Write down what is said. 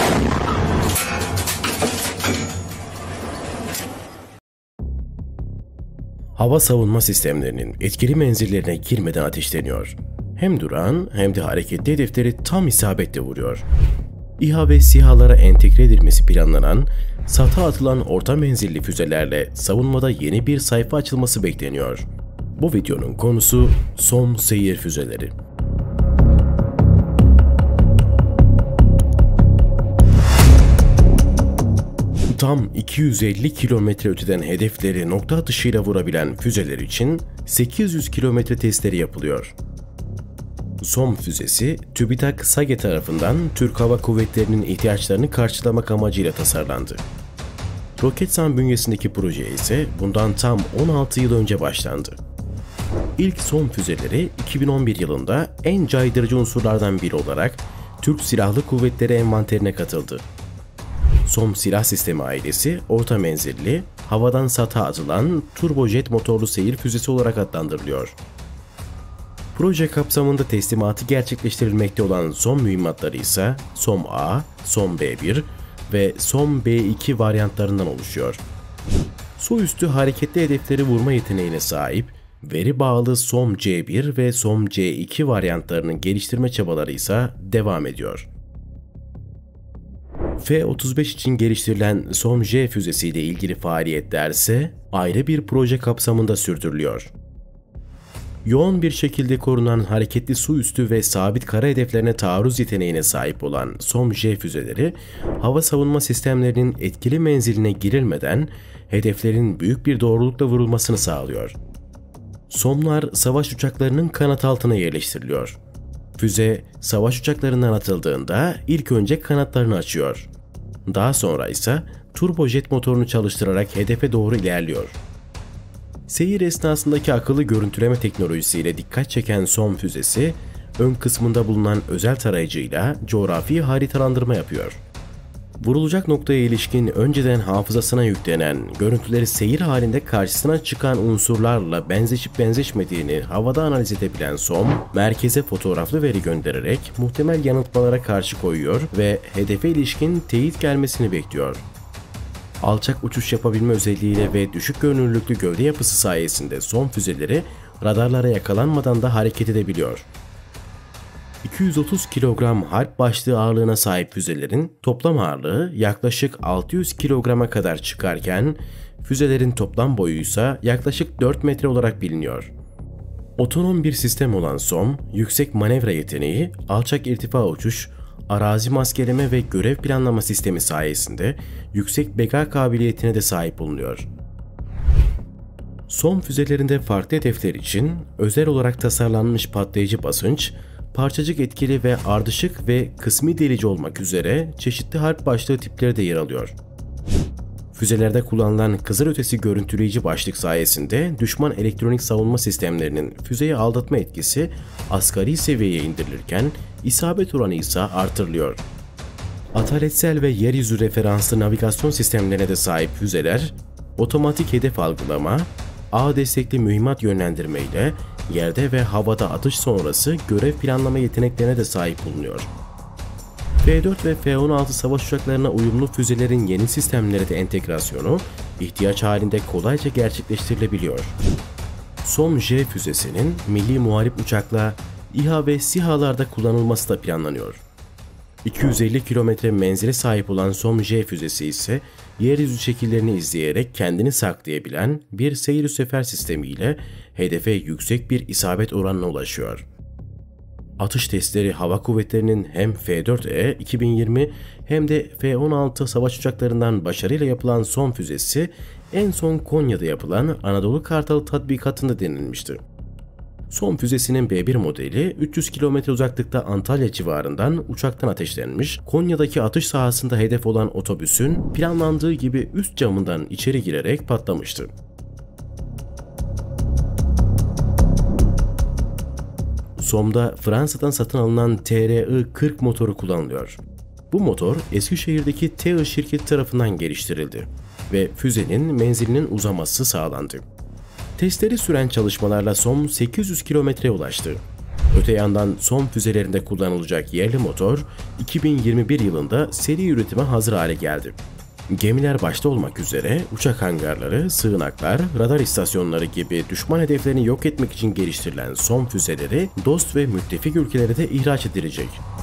Hava savunma sistemlerinin etkili menzillerine girmeden ateşleniyor. Hem duran hem de hareketli hedefleri tam isabetle vuruyor. İHA ve SİHA'lara entegre edilmesi planlanan, SAT'a atılan orta menzilli füzelerle savunmada yeni bir sayfa açılması bekleniyor. Bu videonun konusu SOM seyir füzeleri. Tam 250 kilometre öteden hedefleri nokta atışıyla vurabilen füzeler için 800 kilometre testleri yapılıyor. SOM füzesi, TÜBİTAK SAGE tarafından Türk Hava Kuvvetleri'nin ihtiyaçlarını karşılamak amacıyla tasarlandı. Roketsan bünyesindeki proje ise bundan tam 16 yıl önce başlandı. İlk SOM füzeleri 2011 yılında en caydırıcı unsurlardan biri olarak Türk Silahlı Kuvvetleri envanterine katıldı. SOM silah sistemi ailesi, orta menzilli, havadan SAT'a atılan turbojet motorlu seyir füzesi olarak adlandırılıyor. Proje kapsamında teslimatı gerçekleştirilmekte olan SOM mühimmatları ise SOM-A, SOM-B1 ve SOM-B2 varyantlarından oluşuyor. Su üstü hareketli hedefleri vurma yeteneğine sahip, veri bağlı SOM-C1 ve SOM-C2 varyantlarının geliştirme çabaları ise devam ediyor. F-35 için geliştirilen SOM-J füzesiyle ilgili faaliyetler ise ayrı bir proje kapsamında sürdürülüyor. Yoğun bir şekilde korunan hareketli su üstü ve sabit kara hedeflerine taarruz yeteneğine sahip olan SOM-J füzeleri, hava savunma sistemlerinin etkili menziline girilmeden hedeflerin büyük bir doğrulukla vurulmasını sağlıyor. SOM'lar savaş uçaklarının kanat altına yerleştiriliyor. Füze, savaş uçaklarından atıldığında ilk önce kanatlarını açıyor. Daha sonra ise turbojet motorunu çalıştırarak hedefe doğru ilerliyor. Seyir esnasındaki akıllı görüntüleme teknolojisiyle dikkat çeken SOM füzesi, ön kısmında bulunan özel tarayıcıyla coğrafi haritalandırma yapıyor. Vurulacak noktaya ilişkin önceden hafızasına yüklenen görüntüleri seyir halinde karşısına çıkan unsurlarla benzeşip benzeşmediğini havada analiz edebilen SOM, merkeze fotoğraflı veri göndererek muhtemel yanıltmalara karşı koyuyor ve hedefe ilişkin teyit gelmesini bekliyor. Alçak uçuş yapabilme özelliğiyle ve düşük görünürlüklü gövde yapısı sayesinde SOM füzeleri radarlara yakalanmadan da hareket edebiliyor. 230 kilogram harp başlığı ağırlığına sahip füzelerin toplam ağırlığı yaklaşık 600 kilograma kadar çıkarken füzelerin toplam boyu ise yaklaşık 4 metre olarak biliniyor. Otonom bir sistem olan SOM, yüksek manevra yeteneği, alçak irtifa uçuş, arazi maskeleme ve görev planlama sistemi sayesinde yüksek beka kabiliyetine de sahip bulunuyor. SOM füzelerinde farklı hedefler için özel olarak tasarlanmış patlayıcı basınç, parçacık etkili ve ardışık ve kısmi delici olmak üzere çeşitli harp başlığı tipleri de yer alıyor. Füzelerde kullanılan kızılötesi görüntüleyici başlık sayesinde düşman elektronik savunma sistemlerinin füzeyi aldatma etkisi asgari seviyeye indirilirken isabet oranı ise artırılıyor. Ataletsel ve yeryüzü referanslı navigasyon sistemlerine de sahip füzeler, otomatik hedef algılama, ağ destekli mühimmat yönlendirme ile yerde ve havada atış sonrası görev planlama yeteneklerine de sahip bulunuyor. F-4 ve F-16 savaş uçaklarına uyumlu füzelerin yeni sistemlere de entegrasyonu ihtiyaç halinde kolayca gerçekleştirilebiliyor. SOM-J füzesinin milli muharip uçakla İHA ve SİHA'larda kullanılması da planlanıyor. 250 kilometre menzile sahip olan SOM-J füzesi ise yeryüzü şekillerini izleyerek kendini saklayabilen bir seyir sefer sistemiyle hedefe yüksek bir isabet oranına ulaşıyor. Atış testleri Hava Kuvvetleri'nin hem F-4E 2020 hem de F-16 savaş uçaklarından başarıyla yapılan SOM füzesi en son Konya'da yapılan Anadolu Kartalı tatbikatında denilmişti. SOM füzesinin B1 modeli 300 km uzaklıkta Antalya civarından uçaktan ateşlenmiş, Konya'daki atış sahasında hedef olan otobüsün planlandığı gibi üst camından içeri girerek patlamıştı. SOM'da Fransa'dan satın alınan TRI-40 motoru kullanılıyor. Bu motor Eskişehir'deki TEİ şirketi tarafından geliştirildi ve füzenin menzilinin uzaması sağlandı. Testleri süren çalışmalarla SOM 800 kilometreye ulaştı. Öte yandan SOM füzelerinde kullanılacak yerli motor 2021 yılında seri üretime hazır hale geldi. Gemiler başta olmak üzere uçak hangarları, sığınaklar, radar istasyonları gibi düşman hedeflerini yok etmek için geliştirilen SOM füzeleri dost ve müttefik ülkelere de ihraç edilecek.